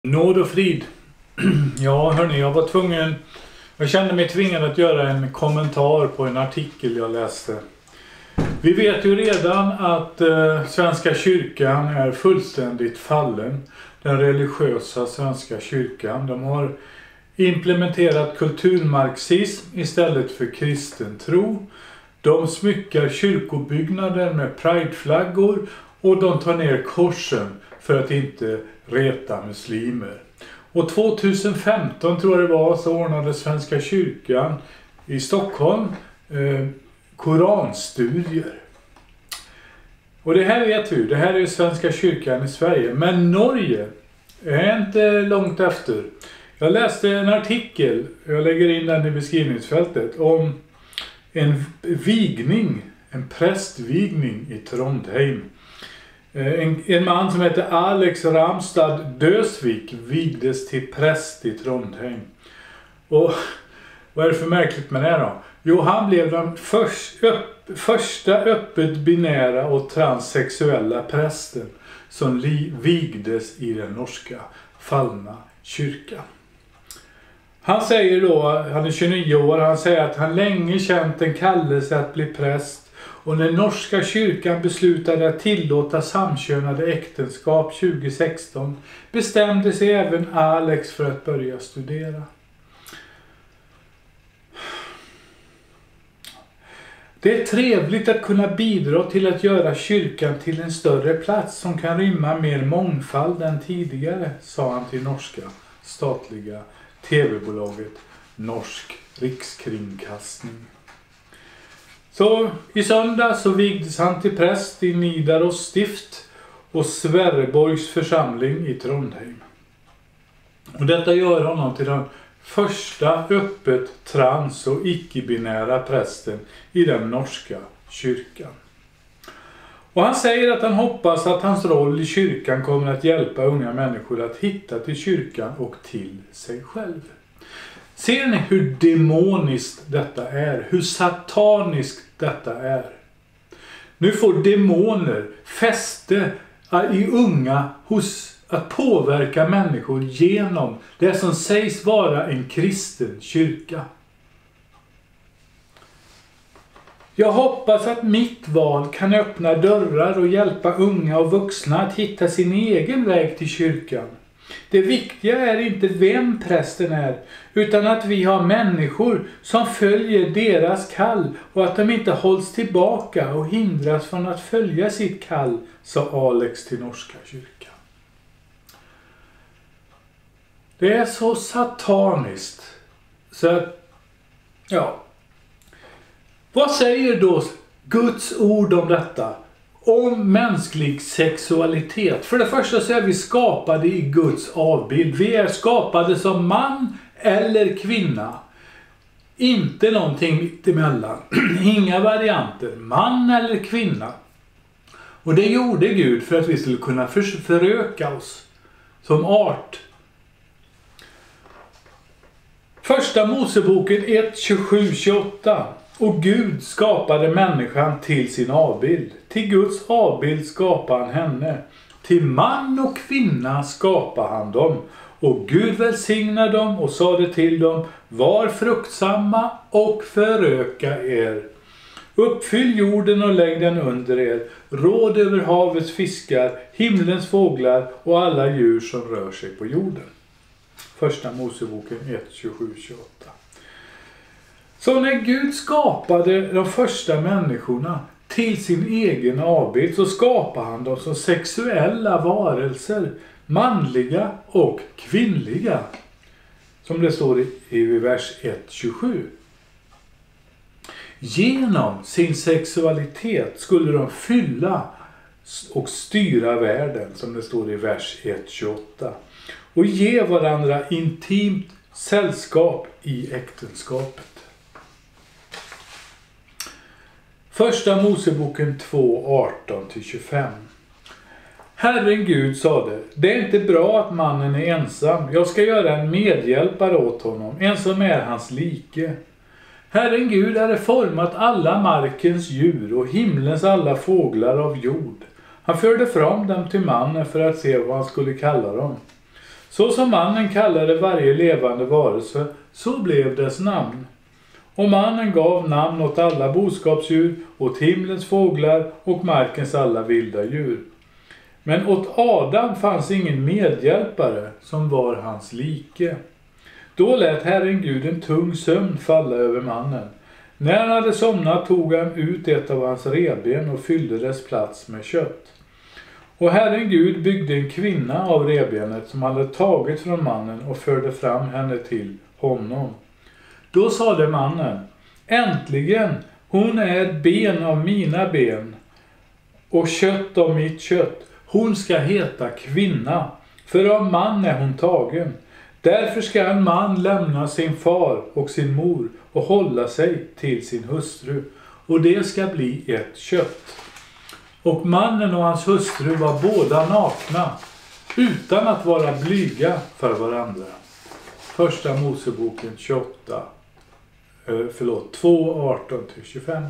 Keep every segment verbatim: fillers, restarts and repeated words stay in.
Nåd och frid. Ja hörni, jag var tvungen, jag kände mig tvingad att göra en kommentar på en artikel jag läste. Vi vet ju redan att eh, Svenska kyrkan är fullständigt fallen. Den religiösa Svenska kyrkan. De har implementerat kulturmarxism istället för kristen tro. De smyckar kyrkobyggnader med prideflaggor och de tar ner korsen för att inte reta muslimer. Och tjugohundrafemton tror jag det var så ordnade Svenska kyrkan i Stockholm eh, koranstudier. Och det här vet vi, det här är Svenska kyrkan i Sverige. Men Norge är inte långt efter. Jag läste en artikel, jag lägger in den i beskrivningsfältet, om en vigning, en prästvigning i Trondheim. En, en man som heter Alex Ramstad Dösvik vigdes till präst i Trondheim. Och vad är det för märkligt med det då? Jo, han blev den först, upp, första öppet binära och transsexuella prästen som li, vigdes i den norska fallna kyrkan. Han säger då, han är tjugonio år, han säger att han länge känt en kallelse att bli präst. Och när norska kyrkan beslutade att tillåta samkönade äktenskap tjugohundrasexton bestämde sig även Alex för att börja studera. Det är trevligt att kunna bidra till att göra kyrkan till en större plats som kan rymma mer mångfald än tidigare, sa han till norska statliga tv-bolaget Norsk Rikskringkastning. Så i söndag så vigdes han till präst i Nidaros stift och Sverreborgs församling i Trondheim. Och detta gör honom till den första öppet trans- och icke-binära prästen i den norska kyrkan. Och han säger att han hoppas att hans roll i kyrkan kommer att hjälpa unga människor att hitta till kyrkan och till sig själv. Ser ni hur demoniskt detta är? Hur sataniskt detta är? Nu får demoner fäste i unga hos att påverka människor genom det som sägs vara en kristen kyrka. Jag hoppas att mitt val kan öppna dörrar och hjälpa unga och vuxna att hitta sin egen väg till kyrkan. Det viktiga är inte vem prästen är, utan att vi har människor som följer deras kall och att de inte hålls tillbaka och hindras från att följa sitt kall, sa Alex till norska kyrkan. Det är så sataniskt så att, ja. Vad säger då Guds ord om detta? Om mänsklig sexualitet. För det första så är vi skapade i Guds avbild. Vi är skapade som man eller kvinna. Inte någonting mitt emellan. Inga varianter. Man eller kvinna. Och det gjorde Gud för att vi skulle kunna för- föröka oss som art. Första Moseboken ett, tjugosju, tjugoåtta. Och Gud skapade människan till sin avbild. Till Guds avbild skapade han henne. Till man och kvinna skapade han dem. Och Gud välsignade dem och sade till dem: var fruktsamma och föröka er. Uppfyll jorden och lägg den under er. Råd över havets fiskar, himlens fåglar och alla djur som rör sig på jorden. Första Moseboken ett, tjugosju, tjugoåtta. Så när Gud skapade de första människorna till sin egen avbild så skapade han dem som sexuella varelser, manliga och kvinnliga. Som det står i, i vers ett, tjugosju. Genom sin sexualitet skulle de fylla och styra världen, som det står i vers ett, tjugoåtta. Och ge varandra intimt sällskap i äktenskapet. Första Moseboken två, arton till tjugofem. Herren Gud sade: det är inte bra att mannen är ensam. Jag ska göra en medhjälpare åt honom, en som är hans like. Herren Gud hade format alla markens djur och himlens alla fåglar av jord. Han förde fram dem till mannen för att se vad han skulle kalla dem. Så som mannen kallade varje levande varelse, så blev dess namn. Och mannen gav namn åt alla boskapsdjur, åt himlens fåglar och markens alla vilda djur. Men åt Adam fanns ingen medhjälpare som var hans like. Då lät Herren Gud en tung sömn falla över mannen. När han hade somnat tog han ut ett av hans revben och fyllde dess plats med kött. Och Herren Gud byggde en kvinna av revbenet som han hade tagit från mannen och förde fram henne till honom. Då sade mannen: äntligen, hon är ett ben av mina ben och kött av mitt kött. Hon ska heta kvinna, för av man är hon tagen. Därför ska en man lämna sin far och sin mor och hålla sig till sin hustru, och det ska bli ett kött. Och mannen och hans hustru var båda nakna, utan att vara blyga för varandra. Första Moseboken tjugoåtta, förlåt, två arton till tjugofem.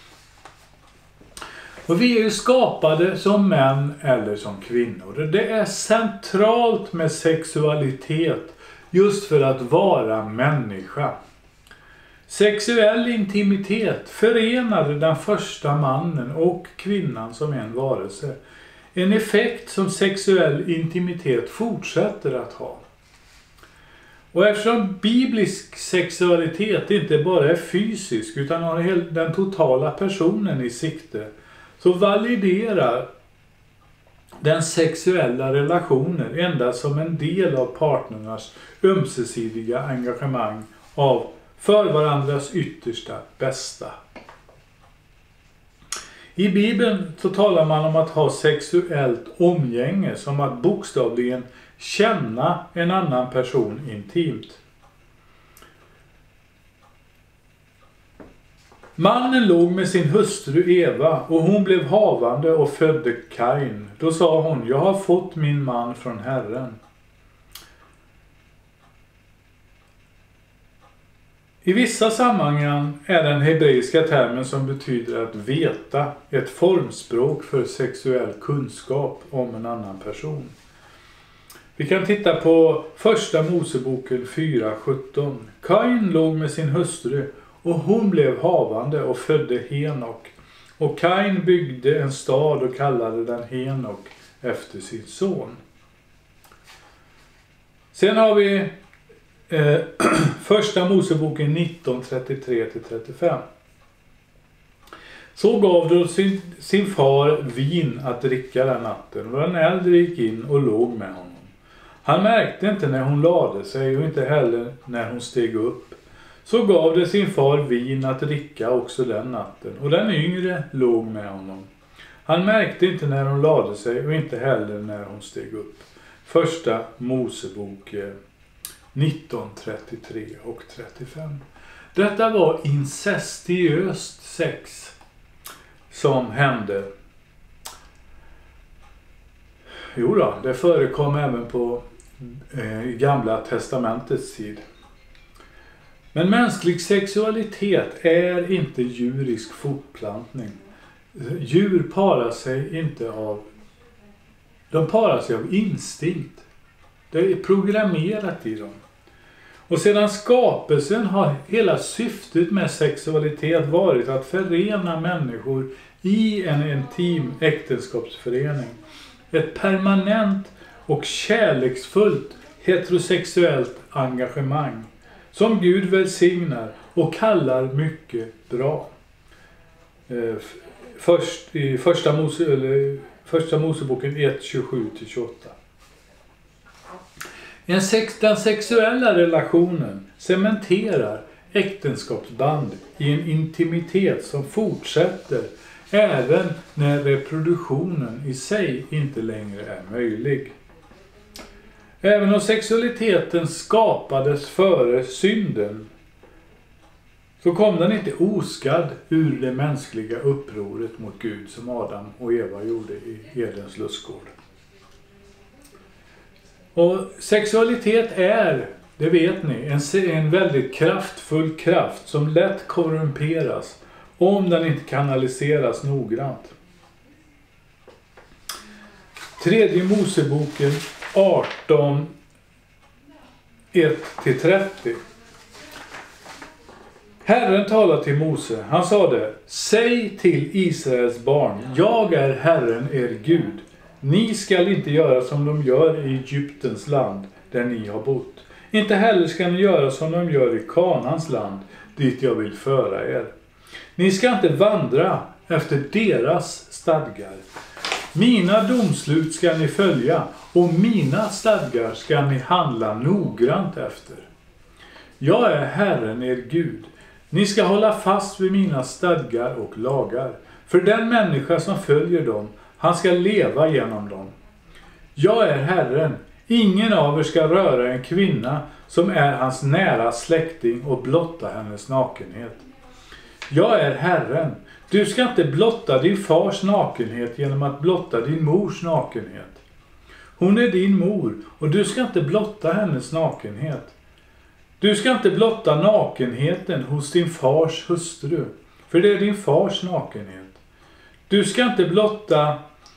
Och vi är ju skapade som män eller som kvinnor. Det är centralt med sexualitet just för att vara människa. Sexuell intimitet förenade den första mannen och kvinnan som en varelse. En effekt som sexuell intimitet fortsätter att ha. Och eftersom biblisk sexualitet inte bara är fysisk utan har den totala personen i sikte, så validerar den sexuella relationen endast som en del av partnernas ömsesidiga engagemang av för varandras yttersta bästa. I Bibeln så talar man om att ha sexuellt omgänge som att bokstavligen känna en annan person intimt. Mannen låg med sin hustru Eva och hon blev havande och födde Kain. Då sa hon: jag har fått min man från Herren. I vissa sammanhang är den hebreiska termen som betyder att veta ett formspråk för sexuell kunskap om en annan person. Vi kan titta på första Moseboken fyra sjutton. Kain låg med sin hustru och hon blev havande och födde Henok. Och Kain byggde en stad och kallade den Henok efter sin son. Sen har vi eh, första Moseboken nitton trettiotre till trettiofem. Så gav då sin, sin far vin att dricka den natten, och den äldre gick in och låg med honom. Han märkte inte när hon lade sig och inte heller när hon steg upp. Så gav det sin far vin att dricka också den natten, och den yngre låg med honom. Han märkte inte när hon lade sig och inte heller när hon steg upp. Första Mosebok nitton trettiotre och trettiofem. Detta var incestiöst sex som hände. Jo då, det förekom även på eh, gamla testamentets tid. Men mänsklig sexualitet är inte djurisk fortplantning. Djur parar sig inte av... De parar sig av instinkt. Det är programmerat i dem. Och sedan skapelsen har hela syftet med sexualitet varit att förena människor i en intim äktenskapsförening. Ett permanent och kärleksfullt heterosexuellt engagemang som Gud välsignar och kallar mycket bra. Först i första, Mose, eller första Moseboken ett tjugosju till tjugoåtta. En sex, den sexuella relationen cementerar äktenskapsband i en intimitet som fortsätter även när reproduktionen i sig inte längre är möjlig. Även om sexualiteten skapades före synden, så kom den inte oskadd ur det mänskliga upproret mot Gud som Adam och Eva gjorde i Edens lustgård. Och sexualitet är, det vet ni, en, en väldigt kraftfull kraft som lätt korrumperas om den inte kanaliseras noggrant. Tredje Moseboken arton ett till trettio. Herren talade till Mose. Han sa det: säg till Israels barn, jag är Herren er Gud. Ni skall inte göra som de gör i Egyptens land där ni har bott. Inte heller ska ni göra som de gör i Kanans land dit jag vill föra er. Ni ska inte vandra efter deras stadgar. Mina domslut ska ni följa och mina stadgar ska ni handla noggrant efter. Jag är Herren er Gud. Ni ska hålla fast vid mina stadgar och lagar. För den människa som följer dem, han ska leva genom dem. Jag är Herren. Ingen av er ska röra en kvinna som är hans nära släkting och blotta hennes nakenhet. Jag är Herren. Du ska inte blotta din fars nakenhet genom att blotta din mors nakenhet. Hon är din mor och du ska inte blotta hennes nakenhet. Du ska inte blotta nakenheten hos din fars hustru, för det är din fars nakenhet. Du ska inte blotta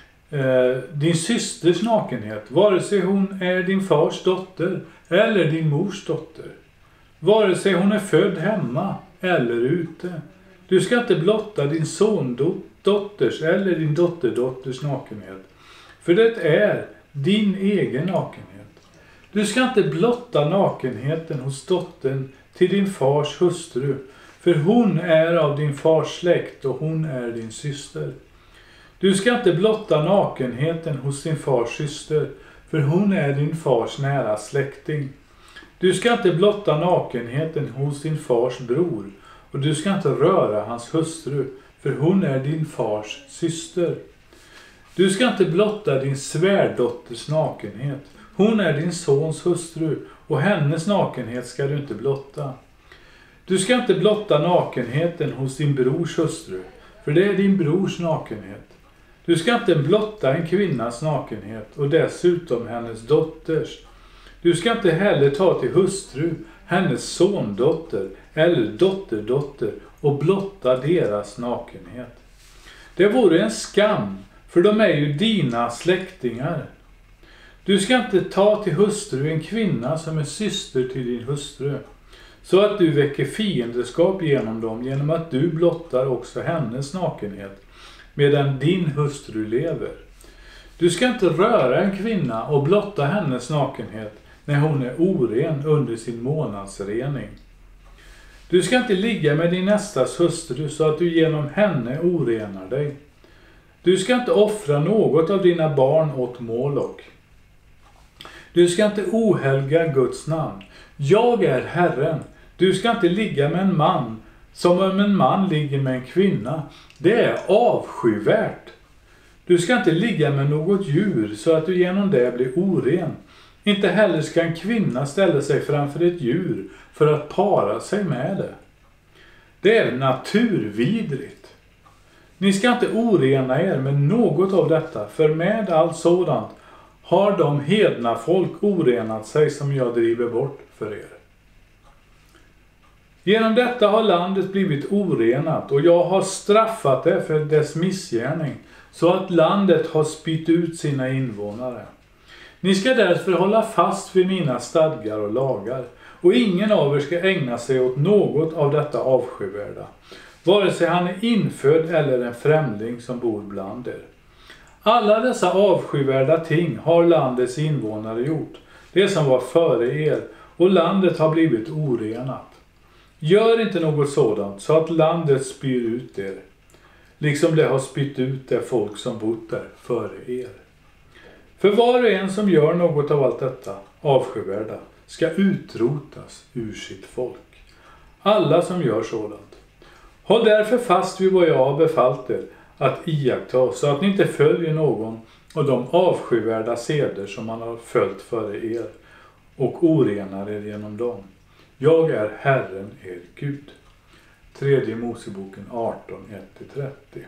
eh, din systers nakenhet, vare sig hon är din fars dotter eller din mors dotter. Vare sig hon är född hemma eller ute. Du ska inte blotta din sondotters eller din dotterdotters nakenhet, för det är din egen nakenhet. Du ska inte blotta nakenheten hos dottern till din fars hustru, för hon är av din fars släkt och hon är din syster. Du ska inte blotta nakenheten hos din fars syster, för hon är din fars nära släkting. Du ska inte blotta nakenheten hos din fars bror, och du ska inte röra hans hustru, för hon är din fars syster. Du ska inte blotta din svärdotters nakenhet. Hon är din sons hustru och hennes nakenhet ska du inte blotta. Du ska inte blotta nakenheten hos din brors hustru, för det är din brors nakenhet. Du ska inte blotta en kvinnas nakenhet och dessutom hennes dotters. Du ska inte heller ta till hustru hennes sondotter eller dotterdotter och blotta deras nakenhet. Det vore en skam, för de är ju dina släktingar. Du ska inte ta till hustru en kvinna som är syster till din hustru, så att du väcker fiendeskap genom dem genom att du blottar också hennes nakenhet, medan din hustru lever. Du ska inte röra en kvinna och blotta hennes nakenhet när hon är oren under sin månadsrening. Du ska inte ligga med din nästas hustru så att du genom henne orenar dig. Du ska inte offra något av dina barn åt Molok. Du ska inte ohelga Guds namn. Jag är Herren. Du ska inte ligga med en man som om en man ligger med en kvinna. Det är avskyvärt. Du ska inte ligga med något djur så att du genom det blir oren. Inte heller ska en kvinna ställa sig framför ett djur för att para sig med det. Det är naturvidrigt. Ni ska inte orena er med något av detta, för med allt sådant har de hedna folk orenat sig som jag driver bort för er. Genom detta har landet blivit orenat och jag har straffat det för dess missgärning, så att landet har spytt ut sina invånare. Ni ska därför hålla fast vid mina stadgar och lagar, och ingen av er ska ägna sig åt något av detta avskyvärda, vare sig han är infödd eller en främling som bor bland er. Alla dessa avskyvärda ting har landets invånare gjort, det som var före er, och landet har blivit orenat. Gör inte något sådant så att landet spyr ut er, liksom det har spytt ut det folk som bott där före er. För var och en som gör något av allt detta avskyvärda ska utrotas ur sitt folk. Alla som gör sådant. Håll därför fast vid vad jag har befallt er att iaktta, så att ni inte följer någon av de avskyvärda seder som man har följt före er och orenar er genom dem. Jag är Herren er Gud. Tredje Moseboken arton, ett till trettio.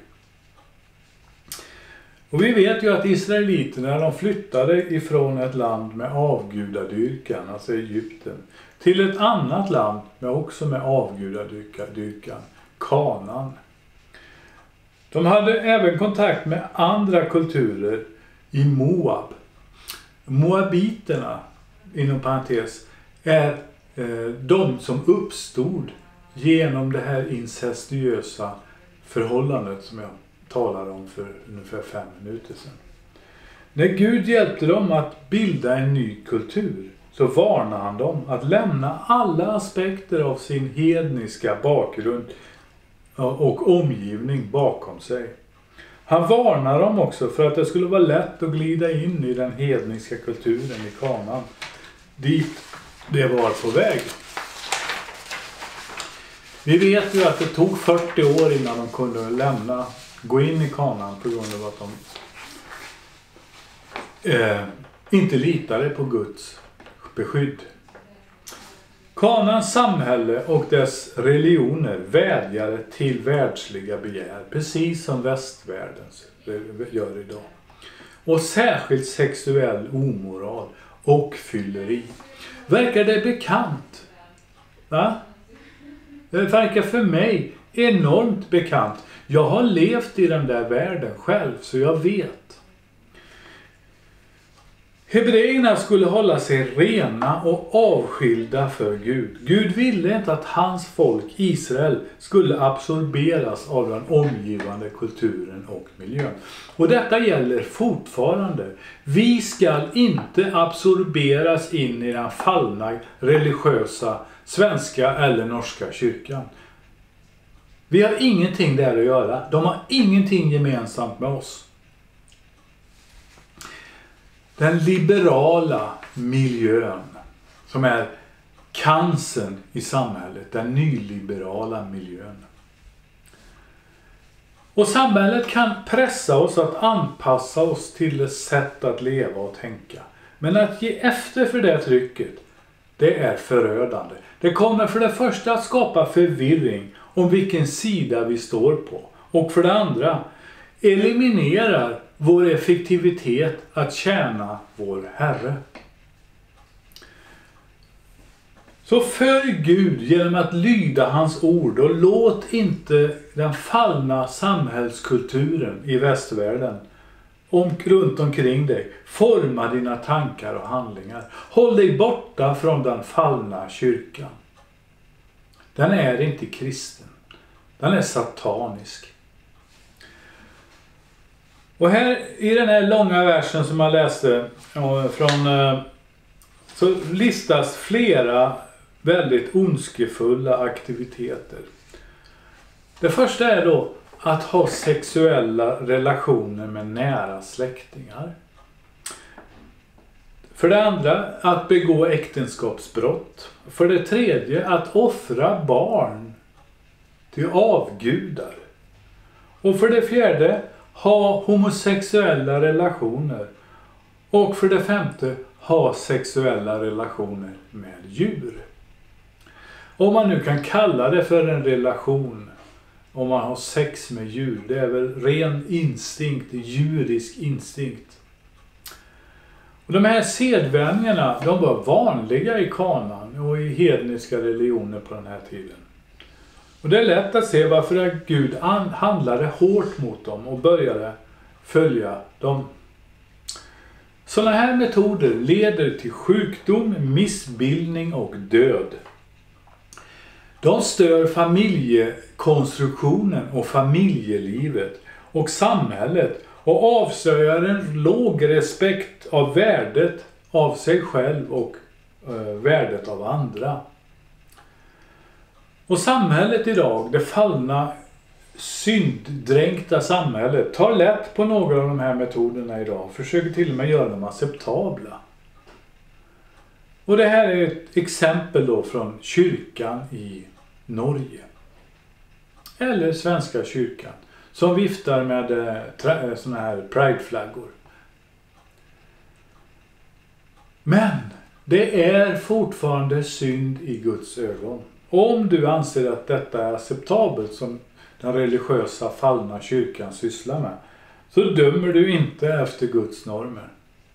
Och vi vet ju att israeliterna, de flyttade ifrån ett land med avgudadyrkan, alltså Egypten, till ett annat land med också med avgudadyrkan, Kanaan. De hade även kontakt med andra kulturer i Moab. Moabiterna, inom parentes, är eh, de som uppstod genom det här incestuösa förhållandet som jag talade om för ungefär fem minuter sedan. När Gud hjälpte dem att bilda en ny kultur så varnade han dem att lämna alla aspekter av sin hedniska bakgrund och omgivning bakom sig. Han varnar dem också för att det skulle vara lätt att glida in i den hedniska kulturen i Kanaan, dit det var på väg. Vi vet ju att det tog fyrtio år innan de kunde lämna, gå in i Kanaan på grund av att de eh, inte litade på Guds beskydd. Kanaans samhälle och dess religioner vädjade till världsliga begär, precis som västvärlden gör idag. Och särskilt sexuell omoral och fylleri. Verkar det bekant? Va? Det verkar för mig enormt bekant. Jag har levt i den där världen själv, så jag vet. Hebreerna skulle hålla sig rena och avskilda för Gud. Gud ville inte att hans folk, Israel, skulle absorberas av den omgivande kulturen och miljön. Och detta gäller fortfarande. Vi ska inte absorberas in i den fallna religiösa svenska eller norska kyrkan. Vi har ingenting där att göra. De har ingenting gemensamt med oss. Den liberala miljön som är cancern i samhället, den nyliberala miljön. Och samhället kan pressa oss att anpassa oss till ett sätt att leva och tänka. Men att ge efter för det trycket, det är förödande. Det kommer för det första att skapa förvirring om vilken sida vi står på. Och för det andra eliminerar vår effektivitet att tjäna vår Herre. Så följ Gud genom att lyda hans ord och låt inte den fallna samhällskulturen i västvärlden om, runt omkring dig forma dina tankar och handlingar. Håll dig borta från den fallna kyrkan. Den är inte kristen. Den är satanisk. Och här i den här långa versen som jag läste från, så listas flera väldigt ondskefulla aktiviteter. Det första är då att ha sexuella relationer med nära släktingar. För det andra att begå äktenskapsbrott. För det tredje att offra barn till avgudar. Och för det fjärde ha homosexuella relationer. Och för det femte ha sexuella relationer med djur. Om man nu kan kalla det för en relation om man har sex med djur, det är väl ren instinkt, djurisk instinkt. Och de här sedvänjorna, de var vanliga i Kanaan och i hedniska religioner på den här tiden. Och det är lätt att se varför Gud handlade hårt mot dem och började följa dem. Sådana här metoder leder till sjukdom, missbildning och död. De stör familjekonstruktionen och familjelivet och samhället och avslöjar en låg respekt av värdet av sig själv och äh, värdet av andra. Och samhället idag, det fallna synddränkta samhället, tar lätt på några av de här metoderna idag och försöker till och med göra dem acceptabla. Och det här är ett exempel då från kyrkan i Norge. Eller svenska kyrkan som viftar med eh, såna här prideflaggor. Men det är fortfarande synd i Guds ögon. Om du anser att detta är acceptabelt som den religiösa fallna kyrkan sysslar med, så dömer du inte efter Guds normer.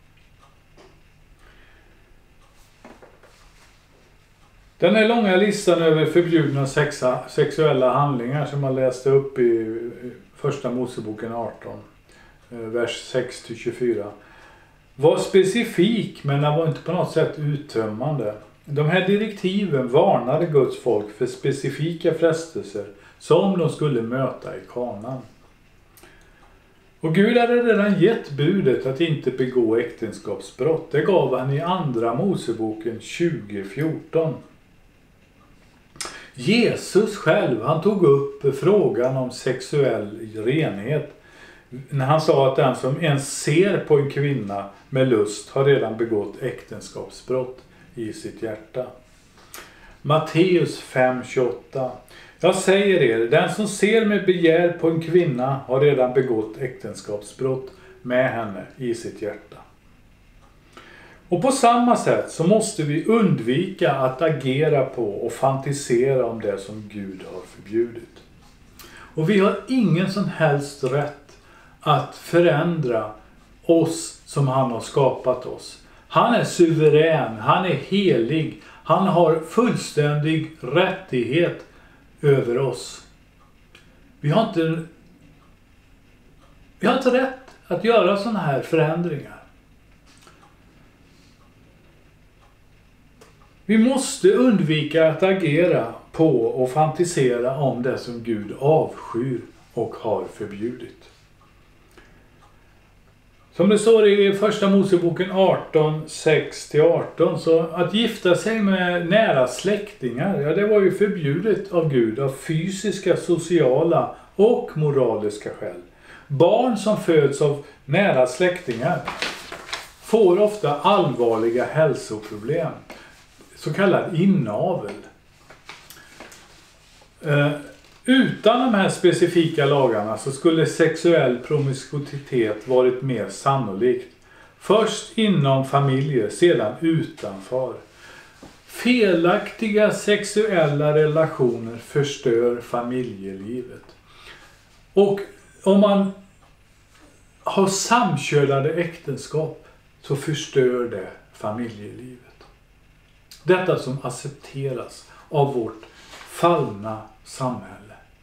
Den här långa listan över förbjudna sexa, sexuella handlingar som man läste upp i första Moseboken arton, vers sex till tjugofyra, var specifik, men den var inte på något sätt uttömmande. De här direktiven varnade Guds folk för specifika frestelser som de skulle möta i Kanaan. Och Gud hade redan gett budet att inte begå äktenskapsbrott. Det gav han i andra Moseboken tjugo fjorton. Jesus själv, han tog upp frågan om sexuell renhet. När han sa att den som ens ser på en kvinna med lust har redan begått äktenskapsbrott i sitt hjärta. Matteus fem tjugoåtta. Jag säger er, den som ser med begär på en kvinna har redan begått äktenskapsbrott med henne i sitt hjärta. Och på samma sätt så måste vi undvika att agera på och fantisera om det som Gud har förbjudit. Och vi har ingen som helst rätt att förändra oss som han har skapat oss. Han är suverän, han är helig, han har fullständig rättighet över oss. Vi har inte, vi har inte rätt att göra sådana här förändringar. Vi måste undvika att agera på och fantisera om det som Gud avskyr och har förbjudit. Som det står i första Moseboken arton, sex till arton, så att gifta sig med nära släktingar, ja, det var ju förbjudet av Gud av fysiska, sociala och moraliska skäl. Barn som föds av nära släktingar får ofta allvarliga hälsoproblem, så kallad inavel. Uh, Utan de här specifika lagarna så skulle sexuell promiskuitet varit mer sannolikt. Först inom familjer, sedan utanför. Felaktiga sexuella relationer förstör familjelivet. Och om man har samkönade äktenskap så förstör det familjelivet. Detta som accepteras av vårt fallna samhälle.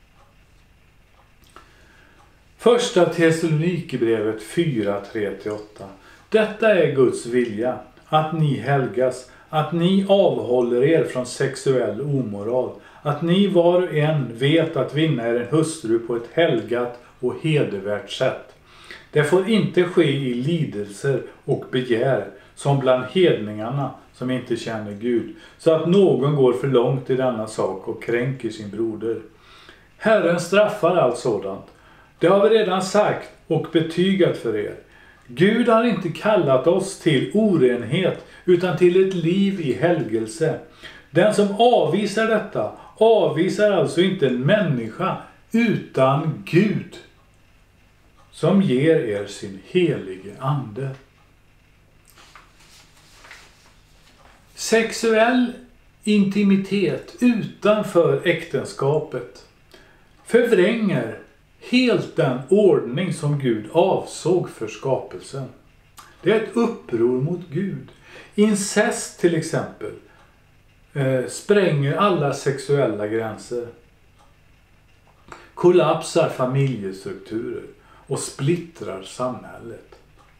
Första Thessalonikerbrevet fyra, tre till åtta. Detta är Guds vilja, att ni helgas, att ni avhåller er från sexuell omoral, att ni var och en vet att vinna er en hustru på ett helgat och hedervärt sätt. Det får inte ske i lidelser och begär som bland hedningarna som inte känner Gud, så att någon går för långt i denna sak och kränker sin broder. Herren straffar allt sådant. Det har vi redan sagt och betygat för er. Gud har inte kallat oss till orenhet utan till ett liv i helgelse. Den som avvisar detta avvisar alltså inte en människa utan Gud som ger er sin helige ande. Sexuell intimitet utanför äktenskapet förvränger helt den ordning som Gud avsåg för skapelsen. Det är ett uppror mot Gud. Incest till exempel eh, spränger alla sexuella gränser. Kollapsar familjestrukturer och splittrar samhället.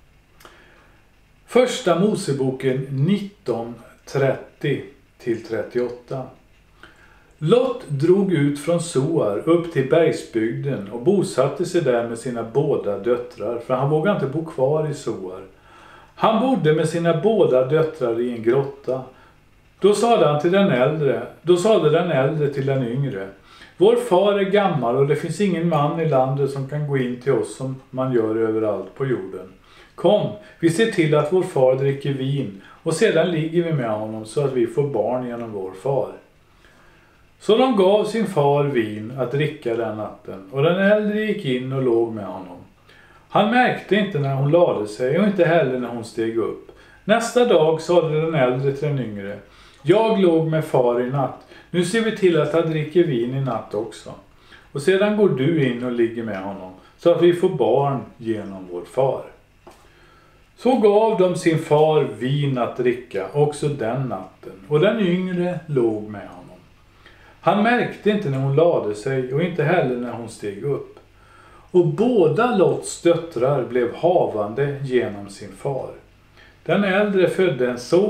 Första Moseboken nitton, trettio till trettioåtta. Lot drog ut från Soar upp till bergsbygden och bosatte sig där med sina båda döttrar, för han vågade inte bo kvar i Soar. Han bodde med sina båda döttrar i en grotta. Då sade han till den äldre, då sade den äldre till den yngre: vår far är gammal och det finns ingen man i landet som kan gå in till oss som man gör överallt på jorden. Kom, vi ser till att vår far dricker vin och sedan ligger vi med honom så att vi får barn genom vår far. Så de gav sin far vin att dricka den natten och den äldre gick in och låg med honom. Han märkte inte när hon lade sig och inte heller när hon steg upp. Nästa dag sade den äldre till den yngre: jag låg med far i natt. Nu ser vi till att han dricker vin i natt också. Och sedan går du in och ligger med honom så att vi får barn genom vår far. Så gav de sin far vin att dricka också den natten och den yngre låg med honom. Han märkte inte när hon lade sig och inte heller när hon steg upp. Och båda Lots döttrar blev havande genom sin far. Den äldre födde en son,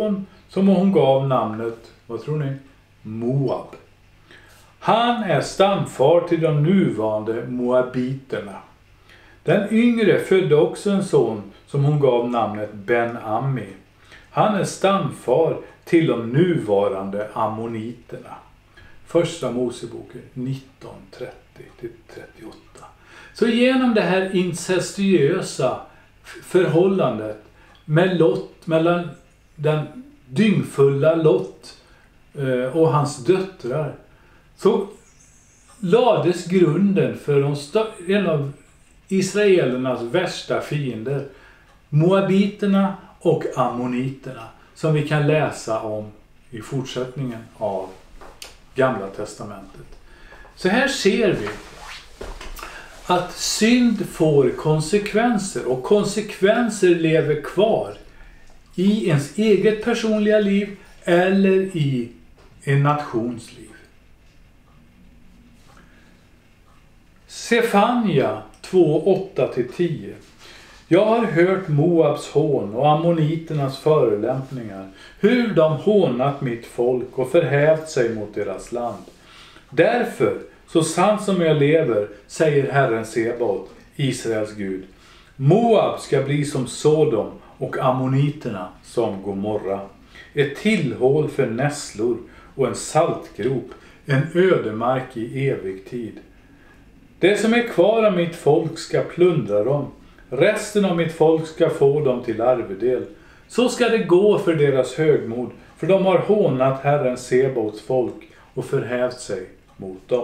som hon gav namnet, vad tror ni? Moab. Han är stamfar till de nuvarande moabiterna. Den yngre födde också en son som hon gav namnet Ben-Ammi. Han är stamfar till de nuvarande ammoniterna. Första Moseboken nitton trettio till trettioåtta. Så genom det här incestuösa förhållandet med Lot, mellan den dyngfulla Lot och hans döttrar, så lades grunden för de, en av israelernas värsta fiender, moabiterna och ammoniterna, som vi kan läsa om i fortsättningen av Gamla testamentet. Så här ser vi att synd får konsekvenser, och konsekvenser lever kvar i ens eget personliga liv eller i en nations liv. Sefania två åtta till tio. Jag har hört Moabs hån och ammoniternas förolämpningar, hur de hånat mitt folk och förhävt sig mot deras land. Därför, så sant som jag lever, säger Herren Sebaot, Israels Gud, Moab ska bli som Sodom och ammoniterna som Gomorra. Ett tillhål för nässlor och en saltgrop, en ödemark i evig tid. Det som är kvar av mitt folk ska plundra dem. Resten av mitt folk ska få dem till arvedel. Så ska det gå för deras högmod, för de har hånat Herren Sebaots folk och förhävt sig mot dem.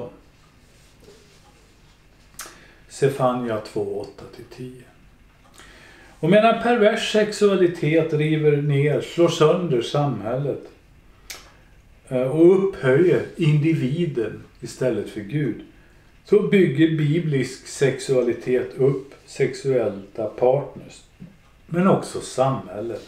Sefania två åtta till tio. Och medan pervers sexualitet river ner, slår sönder samhället och upphöjer individen istället för Gud, så bygger biblisk sexualitet upp sexuella partners, men också samhället.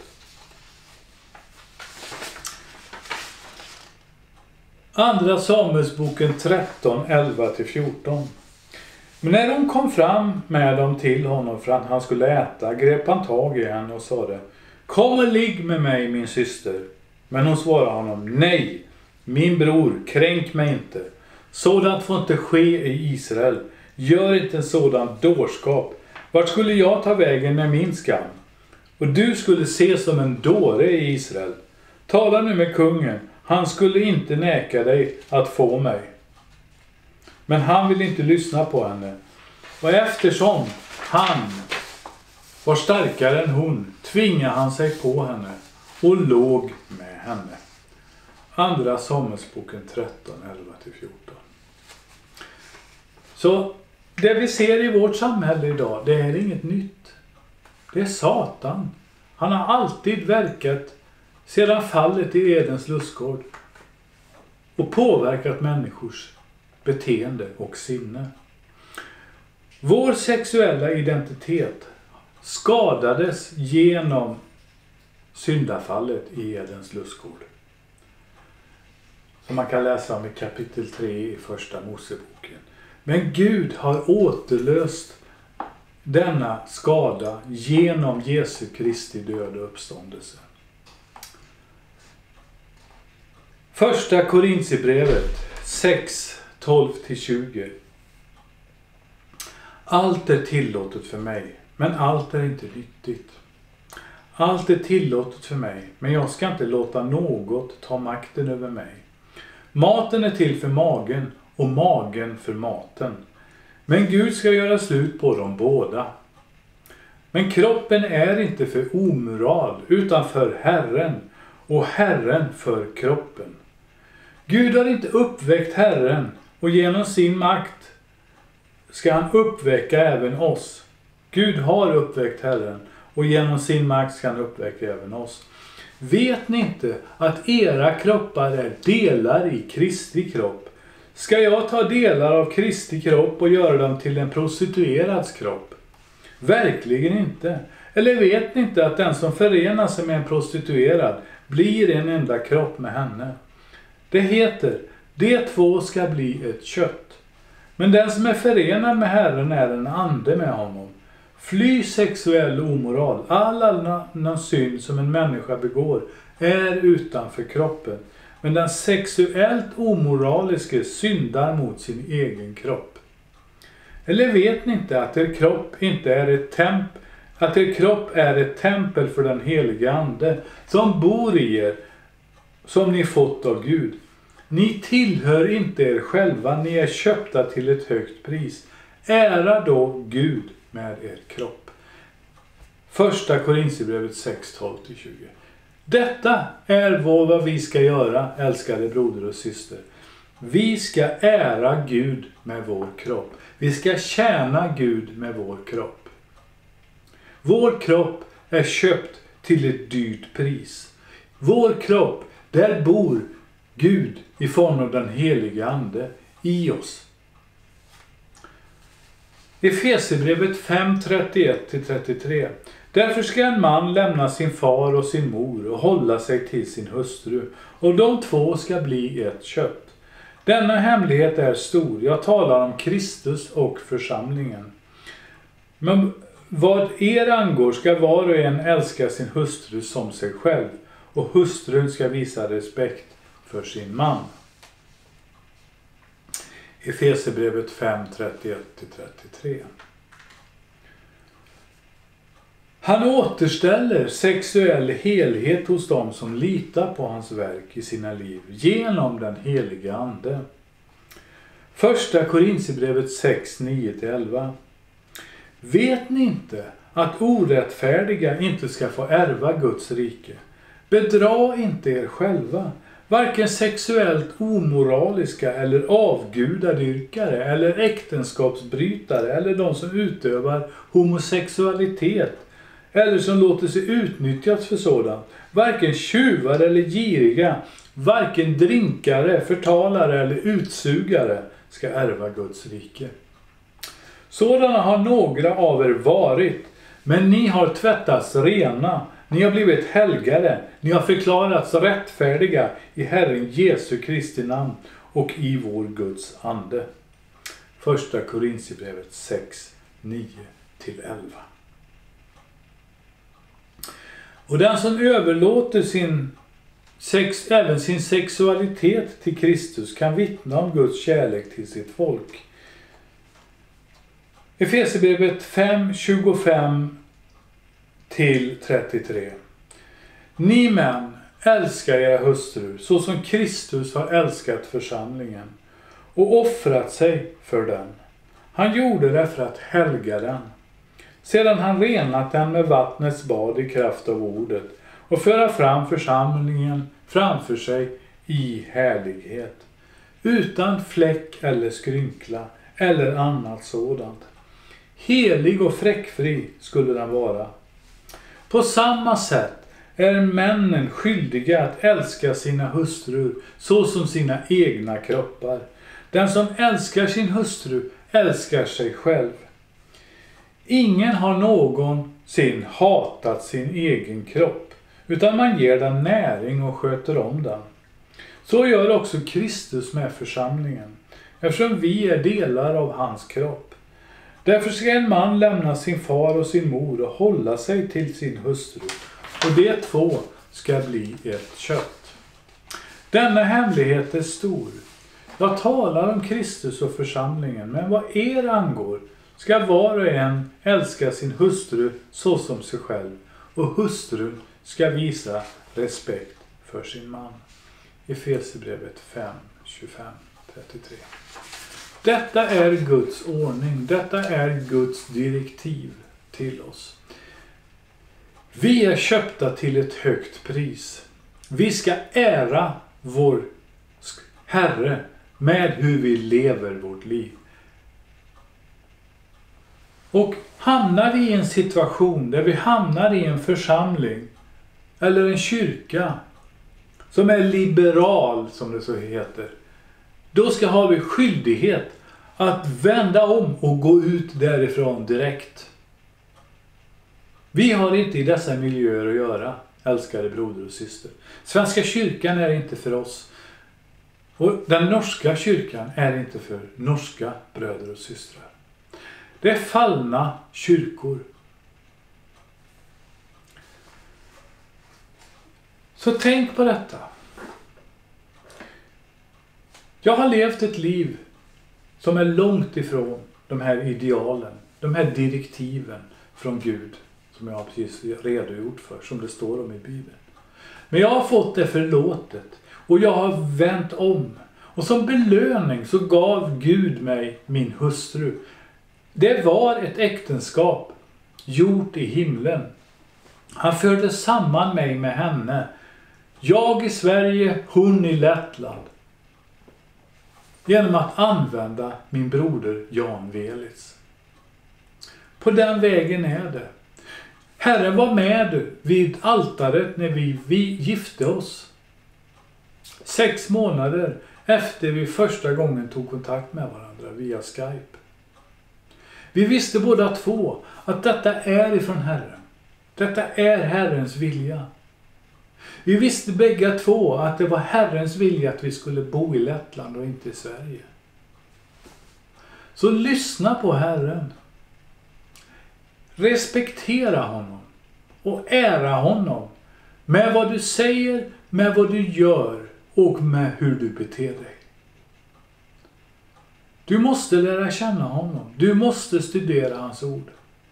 Andra Samuelsboken tretton elva till fjorton. Men när de kom fram med dem till honom för att han skulle äta, grep han tag i henne och sade: Kom och ligg med mig, min syster. Men hon svarade honom: Nej, min bror, kränk mig inte. Sådant får inte ske i Israel. Gör inte en sådan dårskap. Vart skulle jag ta vägen med min skam? Och du skulle se som en dåre i Israel. Tala nu med kungen. Han skulle inte näka dig att få mig. Men han vill inte lyssna på henne. Och eftersom han var starkare än hon, tvingade han sig på henne och låg med henne. Andra Samuelsboken tretton elva till fjorton. Så det vi ser i vårt samhälle idag, det är inget nytt. Det är Satan. Han har alltid verkat sedan fallet i Edens lustgård och påverkat människors beteende och sinne. Vår sexuella identitet skadades genom syndafallet i Edens lustgård, som man kan läsa om i kapitel tre i första Moseboken. Men Gud har återlöst denna skada genom Jesu Kristi död och uppståndelse. Första Korinthierbrevet sex tolv till tjugo. Allt är tillåtet för mig, men allt är inte nyttigt. Allt är tillåtet för mig, men jag ska inte låta något ta makten över mig. Maten är till för magen och magen för maten. Men Gud ska göra slut på dem båda. Men kroppen är inte för omoral utan för Herren, och Herren för kroppen. Gud har inte uppväckt Herren, och genom sin makt ska han uppväcka även oss. Gud har uppväckt Herren, och genom sin makt ska han uppväcka även oss. Vet ni inte att era kroppar är delar i Kristi kropp? Ska jag ta delar av Kristi kropp och göra dem till en prostituerads kropp? Verkligen inte. Eller vet ni inte att den som förenar sig med en prostituerad blir en enda kropp med henne? Det heter, de två ska bli ett kött. Men den som är förenad med Herren är en ande med honom. Fly sexuell omoral. All annan synd som en människa begår är utanför kroppen. Men den sexuellt omoraliske syndar mot sin egen kropp. Eller vet ni inte att er kropp inte är ett temp, att er kropp är ett tempel för den heliga ande som bor i er, som ni fått av Gud. Ni tillhör inte er själva, ni är köpta till ett högt pris. Ära då Gud med er kropp. Första Korinthierbrevet sex, tolv till tjugo. Detta är vad vi ska göra, älskade broder och syster. Vi ska ära Gud med vår kropp. Vi ska tjäna Gud med vår kropp. Vår kropp är köpt till ett dyrt pris. Vår kropp, där bor Gud i form av den heliga ande i oss. Efesierbrevet fem, trettioett till trettiotre. Därför ska en man lämna sin far och sin mor och hålla sig till sin hustru, och de två ska bli ett kött. Denna hemlighet är stor. Jag talar om Kristus och församlingen. Men vad er angår ska var och en älska sin hustru som sig själv, och hustrun ska visa respekt för sin man. Efesierbrevet fem, trettioett till trettiotre. Han återställer sexuell helhet hos dem som litar på hans verk i sina liv genom den heliga ande. Första Korinthierbrevet sex, nio till elva. Vet ni inte att orättfärdiga inte ska få ärva Guds rike? Bedra inte er själva. Varken sexuellt omoraliska eller avgudadyrkare eller äktenskapsbrytare eller de som utövar homosexualitet eller som låter sig utnyttjas för sådant. Varken tjuvar eller giriga, varken drinkare, förtalare eller utsugare ska ärva Guds rike. Sådana har några av er varit, men ni har tvättats rena. Ni har blivit helgare, ni har förklarats rättfärdiga i Herren Jesu Kristi namn och i vår Guds ande. Första Korinthierbrevet sex, nio till elva. Och den som överlåter sin sex, även sin sexualitet till Kristus kan vittna om Guds kärlek till sitt folk. Efesierbrevet fem, tjugofem till trettiotre. Ni män, älskar era hustrur så som Kristus har älskat församlingen och offrat sig för den. Han gjorde det för att helga den, sedan han renat den med vattnets bad i kraft av ordet, och föra fram församlingen framför sig i härlighet, utan fläck eller skrynkla eller annat sådant. Helig och fräckfri skulle den vara. På samma sätt är männen skyldiga att älska sina hustrur så som sina egna kroppar. Den som älskar sin hustru älskar sig själv. Ingen har någonsin hatat sin egen kropp, utan man ger den näring och sköter om den. Så gör också Kristus med församlingen, eftersom vi är delar av hans kropp. Därför ska en man lämna sin far och sin mor och hålla sig till sin hustru, och de två ska bli ett kött. Denna hemlighet är stor. Jag talar om Kristus och församlingen, men vad er angår ska var och en älska sin hustru så som sig själv, och hustrun ska visa respekt för sin man. Efesierbrevet fem, tjugofem till trettiotre. Detta är Guds ordning, detta är Guds direktiv till oss. Vi är köpta till ett högt pris. Vi ska ära vår Herre med hur vi lever vårt liv. Och hamnar vi i en situation där vi hamnar i en församling eller en kyrka som är liberal, som det så heter, då ska ha vi skyldighet att vända om och gå ut därifrån direkt. Vi har inte i dessa miljöer att göra, älskade broder och syster. Svenska kyrkan är inte för oss. Och den norska kyrkan är inte för norska bröder och systrar. Det är fallna kyrkor. Så tänk på detta. Jag har levt ett liv som är långt ifrån de här idealen, de här direktiven från Gud som jag har precis redogjort för, som det står om i Bibeln. Men jag har fått det förlåtet och jag har vänt om. Och som belöning så gav Gud mig min hustru. Det var ett äktenskap gjort i himlen. Han förde samman mig med henne. Jag i Sverige, hon i Lettland. Genom att använda min broder Jan Velits. På den vägen är det. Herren var med vid altaret när vi, vi gifte oss. Sex månader efter vi första gången tog kontakt med varandra via Skype. Vi visste båda två att detta är ifrån Herren. Detta är Herrens vilja. Vi visste bägge två att det var Herrens vilja att vi skulle bo i Lettland och inte i Sverige. Så lyssna på Herren. Respektera honom och ära honom med vad du säger, med vad du gör och med hur du beter dig. Du måste lära känna honom. Du måste studera hans ord.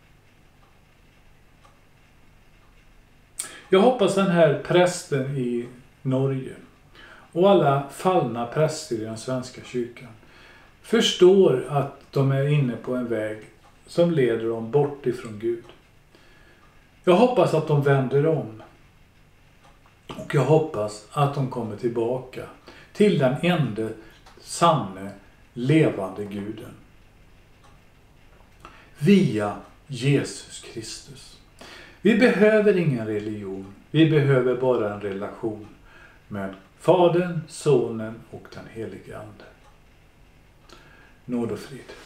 Jag hoppas den här prästen i Norge och alla fallna präster i den svenska kyrkan förstår att de är inne på en väg som leder dem bort ifrån Gud. Jag hoppas att de vänder om. Och jag hoppas att de kommer tillbaka till den enda sanne levande Guden. Via Jesus Kristus. Vi behöver ingen religion. Vi behöver bara en relation med Fadern, Sonen och den helige Ande. Nåd och frid.